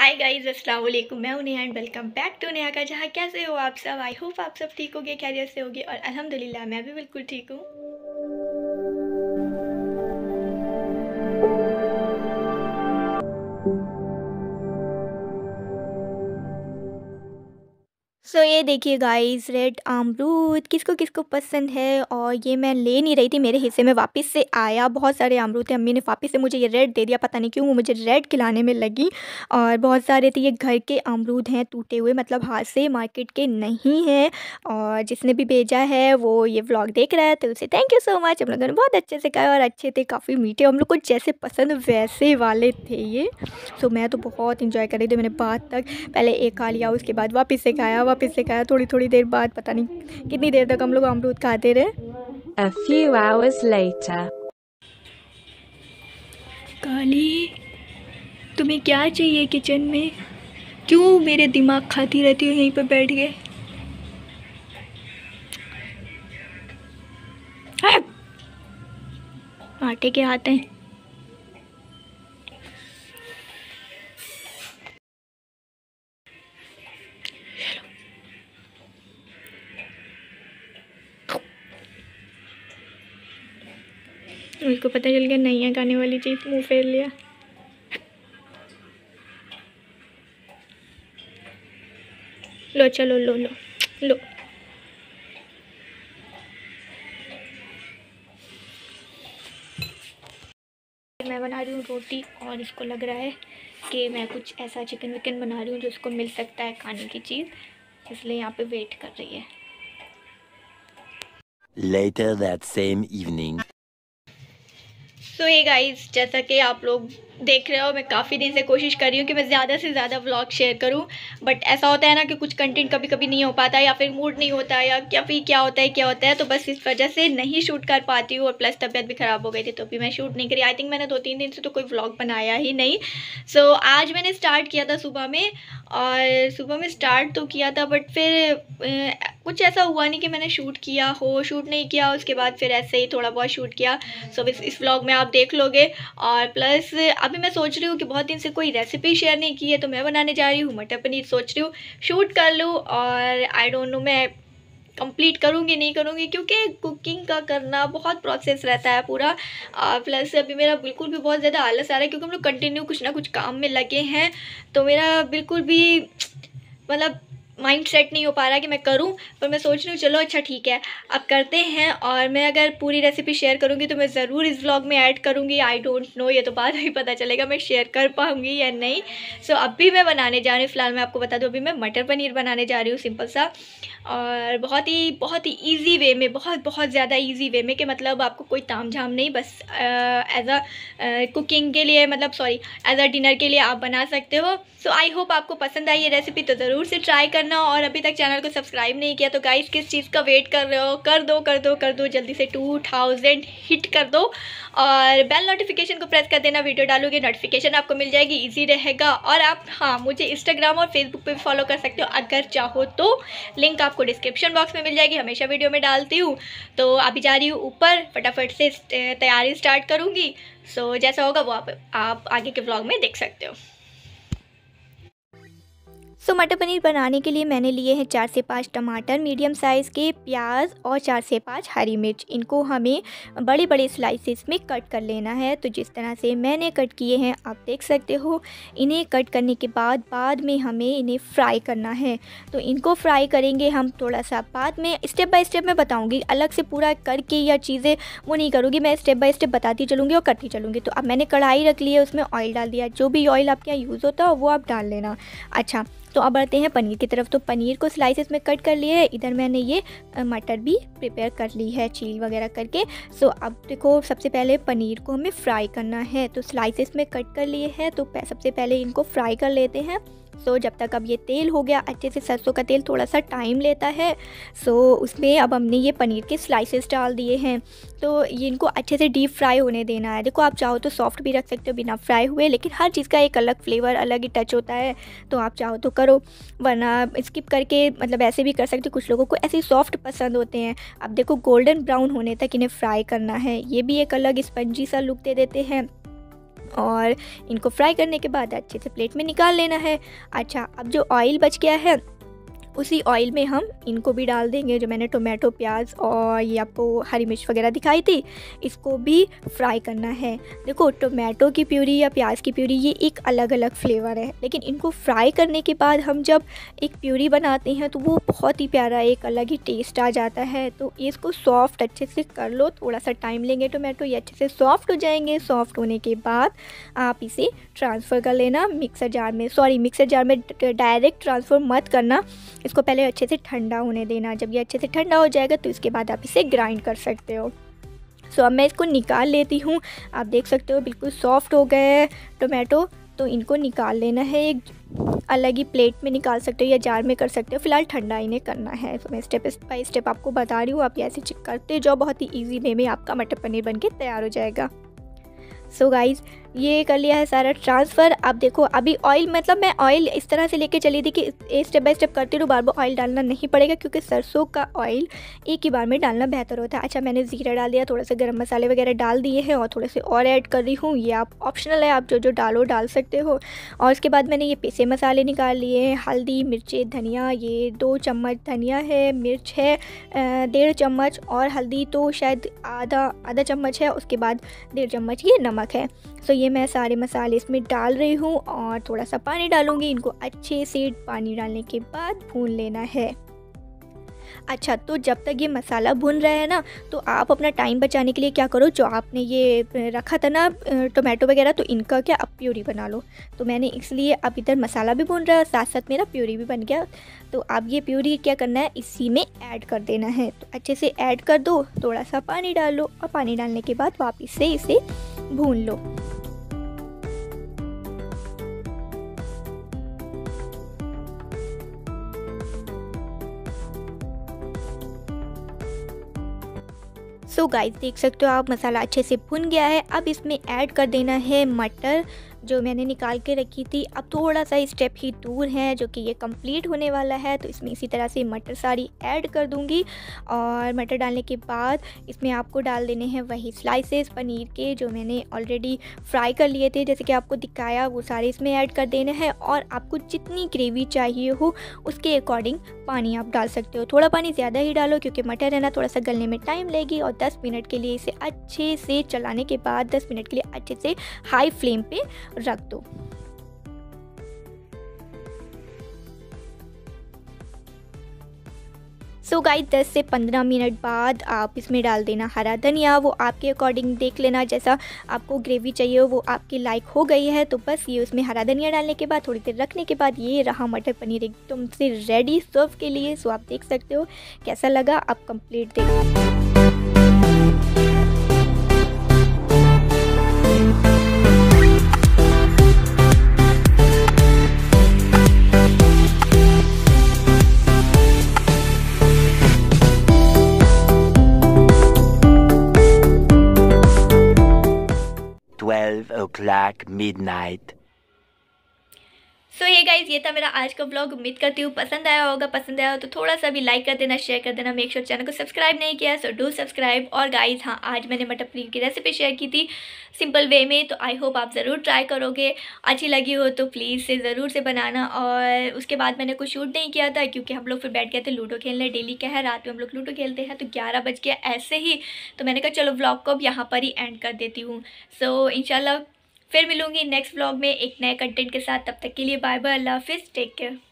Hi guys, अस्सलाम वालेकुम। मैं हूं Neha and welcome back to Neha का जहां। कैसे हो आप सब? आई होप आप सब ठीक होगे, खैरियत से होगे। और अल्हम्दुलिल्लाह मैं भी बिल्कुल ठीक हूँ। ये देखिए गाइस, रेड अमरूद किसको किसको पसंद है। और ये मैं ले नहीं रही थी, मेरे हिस्से में वापस से आया। बहुत सारे अमरूद थे, अम्मी ने वापस से मुझे ये रेड दे दिया। पता नहीं क्यों वो मुझे रेड खिलाने में लगी। और बहुत सारे थे, ये घर के अमरूद हैं, टूटे हुए, मतलब हाथ से, मार्केट के नहीं हैं। और जिसने भी भेजा है वो ये व्लॉग देख रहा है तो उसे थैंक यू सो मच। हम लोगों ने बहुत अच्छे से खाया और अच्छे थे, काफ़ी मीठे, हम लोग को जैसे पसंद वैसे वाले थे ये। मैं तो बहुत इंजॉय कर रही थी। मैंने बाद तक पहले एक खा लिया, उसके बाद वापस से खाया, थोड़ी थोड़ी देर बाद। पता नहीं कितनी देर तक हम लोग अमरूद खाते रहे। A few hours later. काली, तुम्हें क्या चाहिए किचन में? क्यों मेरे दिमाग खाती रहती हो यहीं पर बैठ के? आटे के हाथ हैं। उसको पता चल गया नहीं है खाने वाली चीज़, मुंह फेर लिया। लो चलो, लो लो लो। मैं बना रही हूँ रोटी और इसको लग रहा है कि मैं कुछ ऐसा चिकन विकन बना रही हूँ जो इसको मिल सकता है खाने की चीज़, इसलिए यहाँ पे वेट कर रही है। Later that same evening. ये गाइस, जैसा कि आप लोग देख रहे हो, मैं काफ़ी दिन से कोशिश कर रही हूँ कि मैं ज़्यादा से ज़्यादा व्लॉग शेयर करूँ। बट ऐसा होता है ना कि कुछ कंटेंट कभी कभी नहीं हो पाता, या फिर मूड नहीं होता, या फिर क्या होता है तो बस इस वजह से नहीं शूट कर पाती हूँ। और प्लस तबीयत भी ख़राब हो गई थी तो भी मैं शूट नहीं करी। आई थिंक मैंने 2-3 दिन से तो कोई व्लॉग बनाया ही नहीं। आज मैंने स्टार्ट किया था सुबह में, और सुबह में स्टार्ट तो किया था, बट फिर कुछ ऐसा हुआ नहीं कि मैंने शूट किया हो, शूट नहीं किया। उसके बाद फिर ऐसे ही थोड़ा बहुत शूट किया। इस व्लॉग में आप देख लोगे। और प्लस अभी मैं सोच रही हूँ कि बहुत दिन से कोई रेसिपी शेयर नहीं की है, तो मैं बनाने जा रही हूँ मटर पनीर। सोच रही हूँ शूट कर लूँ, और आई डोंट नो मैं कंप्लीट करूँगी नहीं करूँगी, क्योंकि कुकिंग का करना बहुत प्रोसेस रहता है पूरा। प्लस अभी मेरा बिल्कुल भी बहुत ज़्यादा आलस आ रहा है, क्योंकि हम लोग कंटिन्यू कुछ ना कुछ काम में लगे हैं। तो मेरा बिल्कुल भी मतलब माइंड सेट नहीं हो पा रहा कि मैं करूं। पर मैं सोच रही हूँ चलो अच्छा ठीक है, अब करते हैं। और मैं अगर पूरी रेसिपी शेयर करूँगी तो मैं ज़रूर इस व्लॉग में ऐड करूँगी। आई डोंट नो, ये तो बाद में ही पता चलेगा मैं शेयर कर पाऊँगी या नहीं। अभी मैं बनाने जा रही हूँ, फ़िलहाल मैं आपको बता दूँ, अभी मैं मटर पनीर बनाने जा रही हूँ, सिंपल सा। और बहुत ही ईजी वे में, बहुत ज़्यादा ईजी वे में, कि मतलब आपको कोई ताम झाम नहीं, बस एज अ कुकिंग के लिए, मतलब सॉरी, एज अ डिनर के लिए आप बना सकते हो। आई होप आपको पसंद आई ये रेसिपी, तो ज़रूर से ट्राई करना। और अभी तक चैनल को सब्सक्राइब नहीं किया तो गाइस, किस चीज़ का वेट कर रहे हो? कर दो जल्दी से, 2000 हिट कर दो। और बेल नोटिफिकेशन को प्रेस कर देना, वीडियो डालोगे नोटिफिकेशन आपको मिल जाएगी, ईजी रहेगा। और आप मुझे इंस्टाग्राम और फेसबुक पे भी फॉलो कर सकते हो अगर चाहो तो। लिंक आपको डिस्क्रिप्शन बॉक्स में मिल जाएगी, हमेशा वीडियो में डालती हूँ। तो अभी जा रही हूँ ऊपर, फटाफट से तैयारी स्टार्ट करूँगी। जैसा होगा वो आप आगे के व्लॉग में देख सकते हो। मटर पनीर बनाने के लिए मैंने लिए हैं 4 से 5 टमाटर, मीडियम साइज़ के प्याज और 4 से 5 हरी मिर्च। इनको हमें बड़े बड़े स्लाइसेस में कट कर लेना है। तो जिस तरह से मैंने कट किए हैं आप देख सकते हो। इन्हें कट करने के बाद में हमें इन्हें फ्राई करना है। तो इनको फ्राई करेंगे हम थोड़ा सा बाद में, स्टेप बाय स्टेप मैं बताऊँगी, अलग से पूरा करके या चीज़ें वो नहीं करूँगी, मैं स्टेप बाय स्टेप बताती चलूँगी और करती चलूँगी। तो अब मैंने कढ़ाई रख ली है, उसमें ऑयल डाल दिया। जो भी ऑयल आपके यहाँ यूज़ होता है वो आप डाल लेना। अच्छा, तो अब बढ़ते हैं पनीर की तरफ। तो पनीर को स्लाइसेस में कट कर लिए है। इधर मैंने ये मटर भी प्रिपेयर कर ली है, छील वगैरह करके। अब देखो, सबसे पहले पनीर को हमें फ्राई करना है। तो स्लाइसेस में कट कर लिए हैं, तो सबसे पहले इनको फ्राई कर लेते हैं। जब तक अब ये तेल हो गया अच्छे से, सरसों का तेल थोड़ा सा टाइम लेता है। उसमें अब हमने ये पनीर के स्लाइसेस डाल दिए हैं। तो ये इनको अच्छे से डीप फ्राई होने देना है। देखो, आप चाहो तो सॉफ्ट भी रख सकते हो बिना फ्राई हुए, लेकिन हर चीज़ का एक अलग फ्लेवर, अलग ही टच होता है। तो आप चाहो तो करो, वरना स्किप करके मतलब ऐसे भी कर सकते हो। कुछ लोगों को ऐसे सॉफ्ट पसंद होते हैं। अब देखो, गोल्डन ब्राउन होने तक इन्हें फ्राई करना है। ये भी एक अलग स्पंजी सा लुक दे देते हैं। और इनको फ्राई करने के बाद अच्छे से प्लेट में निकाल लेना है। अच्छा, अब जो ऑयल बच गया है उसी ऑयल में हम इनको भी डाल देंगे, जो मैंने टोमेटो, प्याज और ये आपको हरी मिर्च वगैरह दिखाई थी, इसको भी फ्राई करना है। देखो, टोमेटो की प्यूरी या प्याज की प्यूरी ये एक अलग अलग फ्लेवर है, लेकिन इनको फ्राई करने के बाद हम जब एक प्यूरी बनाते हैं तो वो बहुत ही प्यारा एक अलग ही टेस्ट आ जाता है। तो इसको सॉफ्ट अच्छे से कर लो, थोड़ा सा टाइम लेंगे, टोमेटो ये अच्छे से सॉफ्ट हो जाएंगे। सॉफ्ट होने के बाद आप इसे ट्रांसफ़र कर लेना मिक्सर जार में। मिक्सर जार में डायरेक्ट ट्रांसफ़र मत करना, इसको पहले अच्छे से ठंडा होने देना। जब ये अच्छे से ठंडा हो जाएगा तो इसके बाद आप इसे ग्राइंड कर सकते हो। अब मैं इसको निकाल लेती हूँ। आप देख सकते हो बिल्कुल सॉफ्ट हो गए हैं टोमेटो, तो इनको निकाल लेना है। एक अलग ही प्लेट में निकाल सकते हो या जार में कर सकते हो, फ़िलहाल ठंडा इन्हें करना है। तो मैं स्टेप बाय स्टेप आपको बता रही हूँ, आप ऐसे चेक करते जाओ, बहुत ही ईजी वे में आपका मटर पनीर बनके तैयार हो जाएगा। गाइज़, ये कर लिया है सारा ट्रांसफ़र। अब देखो, अभी ऑयल मतलब मैं ऑयल इस तरह से लेके चली थी कि स्टेप बाय स्टेप करती रहूँ, बार बार ऑयल डालना नहीं पड़ेगा, क्योंकि सरसों का ऑयल एक ही बार में डालना बेहतर होता है। अच्छा, मैंने ज़ीरा डाल दिया, थोड़ा सा गरम मसाले वगैरह डाल दिए हैं और थोड़े से और ऐड कर रही हूँ। ये आप ऑप्शनल है, आप जो जो डाल सकते हो। और उसके बाद मैंने ये पिसे मसाले निकाल लिए हैं, हल्दी, मिर्ची, धनिया, ये 2 चम्मच धनिया है, मिर्च है 1.5 चम्मच, और हल्दी तो शायद आधा चम्मच है, उसके बाद 1.5 चम्मच ये नमक है। ये मैं सारे मसाले इसमें डाल रही हूँ और थोड़ा सा पानी डालूँगी। इनको अच्छे से पानी डालने के बाद भून लेना है। अच्छा, तो जब तक ये मसाला भुन रहा है ना, तो आप अपना टाइम बचाने के लिए क्या करो, जो आपने ये रखा था ना टोमेटो वगैरह, तो इनका क्या अब प्यूरी बना लो। तो मैंने इसलिए अब इधर मसाला भी भुन रहा है, साथ साथ मेरा प्यूरी भी बन गया। तो अब ये प्यूरी क्या करना है, इसी में ऐड कर देना है। तो अच्छे से ऐड कर दो, थोड़ा सा पानी डालो और पानी डालने के बाद वापस से इसे भून लो। गाइस, देख सकते हो आप मसाला अच्छे से भुन गया है। अब इसमें ऐड कर देना है मटर, जो मैंने निकाल के रखी थी। अब थोड़ा सा स्टेप ही दूर है, जो कि ये कंप्लीट होने वाला है, तो इसमें इसी तरह से मटर सारी ऐड कर दूंगी। और मटर डालने के बाद इसमें आपको डाल देने हैं वही स्लाइसेस पनीर के, जो मैंने ऑलरेडी फ्राई कर लिए थे, जैसे कि आपको दिखाया, वो सारे इसमें ऐड कर देने हैं। और आपको जितनी ग्रेवी चाहिए हो उसके अकॉर्डिंग पानी आप डाल सकते हो। थोड़ा पानी ज़्यादा ही डालो, क्योंकि मटर है ना, थोड़ा सा गलने में टाइम लेगी। और 10 मिनट के लिए इसे अच्छे से चलाने के बाद 10 मिनट के लिए अच्छे से हाई फ्लेम पे रख दो। गाइस, 10 से 15 मिनट बाद आप इसमें डाल देना हरा धनिया। वो आपके अकॉर्डिंग देख लेना, जैसा आपको ग्रेवी चाहिए हो, वो आपकी लाइक हो गई है तो बस ये उसमें हरा धनिया डालने के बाद थोड़ी देर रखने के बाद ये रहा मटर पनीर एकदम से रेडी सर्व के लिए। आप देख सकते हो कैसा लगा, आप कंप्लीट देखो। 12 o'clock midnight. ये गाइज, ये था मेरा आज का व्लॉग। उम्मीद करती हूँ पसंद आया होगा। पसंद आया हो तो थोड़ा सा भी लाइक कर देना, शेयर कर देना। मेक श्योर चैनल को सब्सक्राइब नहीं किया सो डू सब्सक्राइब। और गाइज, हाँ, आज मैंने मटर पनीर की रेसिपी शेयर की थी सिंपल वे में, तो आई होप आप ज़रूर ट्राई करोगे। अच्छी लगी हो तो प्लीज़ से ज़रूर से बनाना। और उसके बाद मैंने कुछ शूट नहीं किया था, क्योंकि हम लोग फिर बैठ गए थे लूडो खेलने। डेली क्या है, रात में हम लोग लूडो खेलते हैं, तो 11 बज गया ऐसे ही। तो मैंने कहा चलो व्लॉग को अब यहाँ पर ही एंड कर देती हूँ। इंशाल्लाह फिर मिलूंगी नेक्स्ट व्लॉग में एक नए कंटेंट के साथ। तब तक के लिए बाय बाय, अल्लाह हाफिज़, टेक केयर।